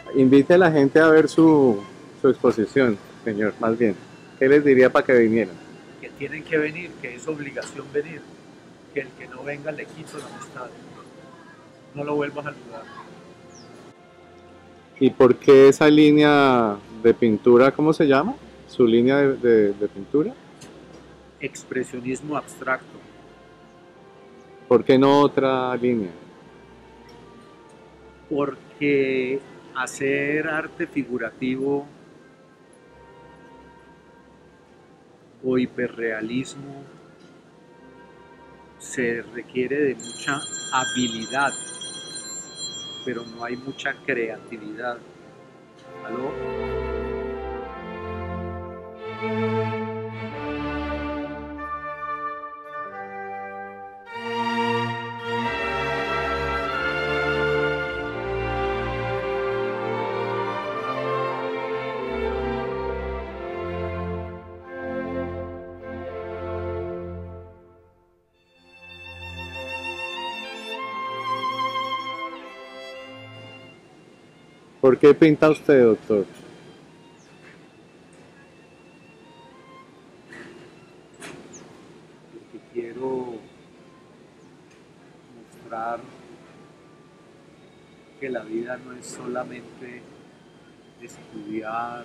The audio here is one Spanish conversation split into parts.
Invite a la gente a ver su exposición, señor, más bien. ¿Qué les diría para que vinieran? Que tienen que venir, que es obligación venir, que el que no venga le quito la amistad, no lo vuelvo a saludar. ¿Y por qué esa línea de pintura, cómo se llama? ¿Su línea de pintura? Expresionismo abstracto, ¿Por qué no otra línea? porque hacer arte figurativo o hiperrealismo se requiere de mucha habilidad, pero no hay mucha creatividad. ¿Aló? ¿Por qué pinta usted, doctor? Porque quiero mostrar que la vida no es solamente estudiar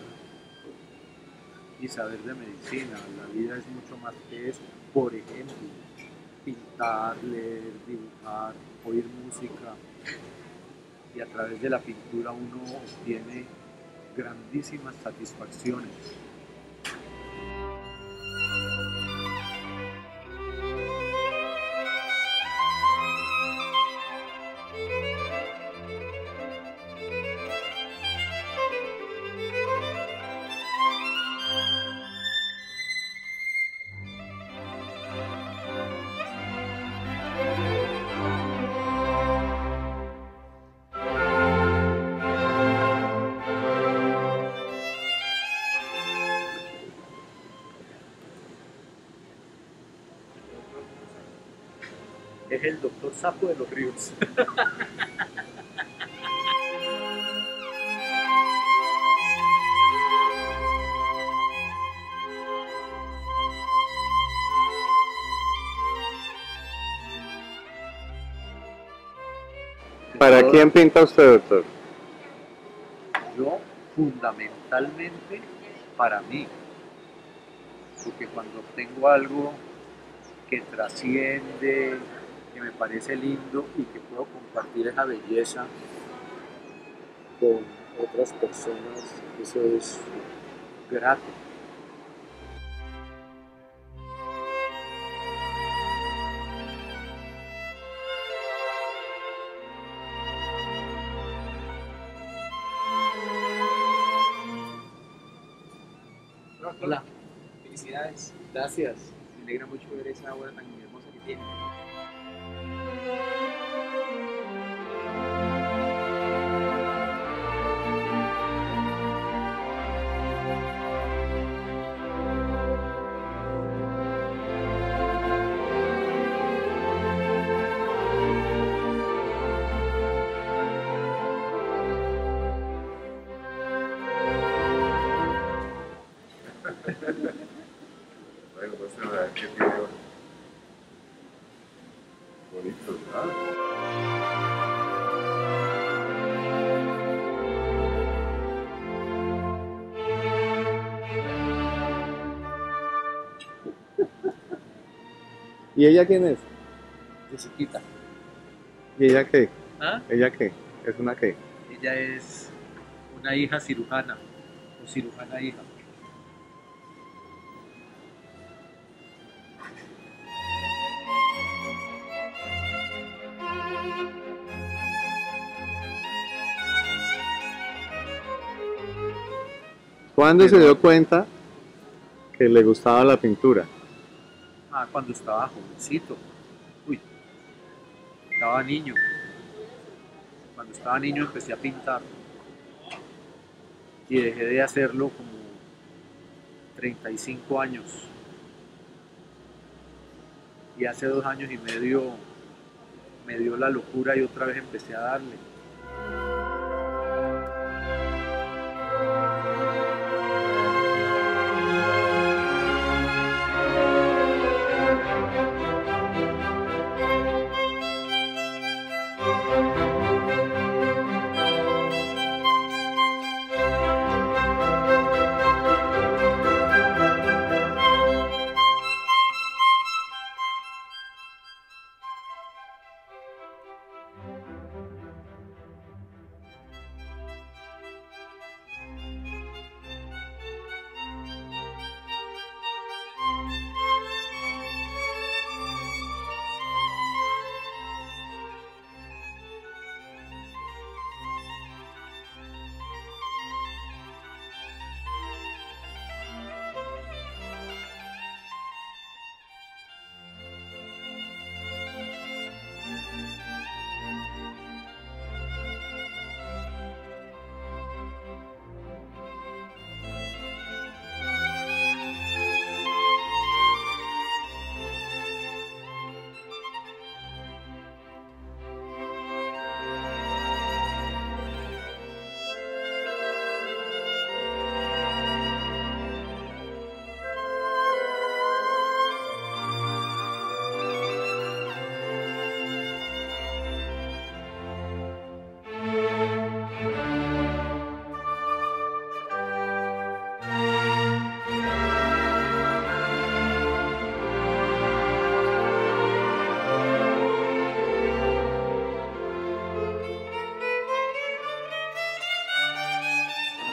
y saber de medicina, la vida es mucho más que eso. Por ejemplo, pintar, leer, dibujar, oír música, y a través de la pintura uno obtiene grandísimas satisfacciones. Es el doctor Sapo de los Ríos. ¿Para quién pinta usted, doctor? Yo fundamentalmente para mí, porque cuando tengo algo que trasciende, que me parece lindo y que puedo compartir esa belleza con otras personas, eso es grato. Hola, Felicidades. gracias. Me alegra mucho ver esa obra tan hermosa que tiene. Bueno, pues la verdad que tiene bonitos, ¿verdad? ¿Y ella quién es? Jessiquita. ¿Y ella qué? ¿Ah? ¿Ella qué? ¿Es una qué? Ella es una hija cirujana o cirujana hija. ¿Cuándo se Pero, dio cuenta que le gustaba la pintura? cuando estaba jovencito, uy, estaba niño. Cuando estaba niño empecé a pintar y dejé de hacerlo como 35 años. Y hace 2 años y medio me dio la locura y otra vez empecé a darle.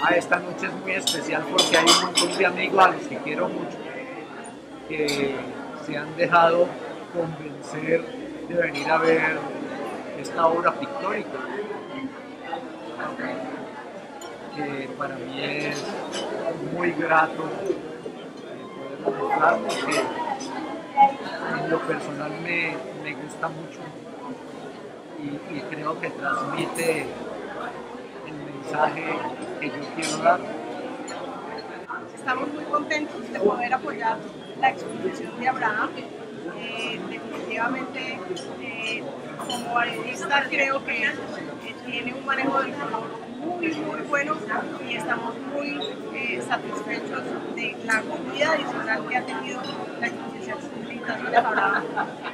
esta noche es muy especial porque hay un montón de amigos a los que quiero mucho, que se han dejado convencer de venir a ver esta obra pictórica, que para mí es muy grato poder mostrar porque en lo personal me gusta mucho y creo que transmite el mensaje que yo quiero dar. Estamos muy contentos de poder apoyar la exposición de Abraham. Definitivamente, como artista creo que tiene un manejo del color muy bueno y estamos muy satisfechos de la acogida adicional que ha tenido la exposición de Abraham.